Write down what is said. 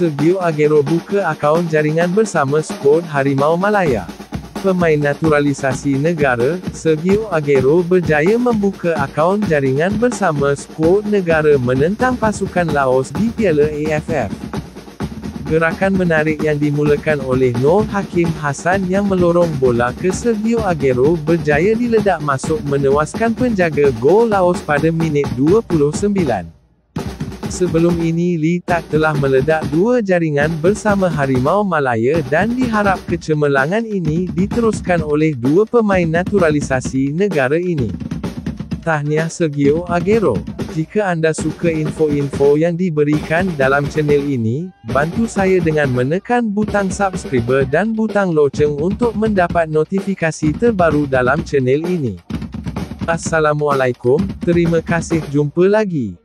Sergio Aguero buka akaun jaringan bersama skuad Harimau Malaya. Pemain naturalisasi negara, Sergio Aguero berjaya membuka akaun jaringan bersama skuad negara menentang pasukan Laos di Piala AFF. Gerakan menarik yang dimulakan oleh Noor Hakim Hassan yang melorong bola ke Sergio Aguero berjaya diledak masuk menewaskan penjaga gol Laos pada minit 29. Sebelum ini Lee Tak telah meledak 2 jaringan bersama Harimau Malaya dan diharap kecemerlangan ini diteruskan oleh 2 pemain naturalisasi negara ini. Tahniah Sergio Aguero. Jika anda suka info-info yang diberikan dalam channel ini, bantu saya dengan menekan butang subscribe dan butang loceng untuk mendapat notifikasi terbaru dalam channel ini. Assalamualaikum, terima kasih, jumpa lagi.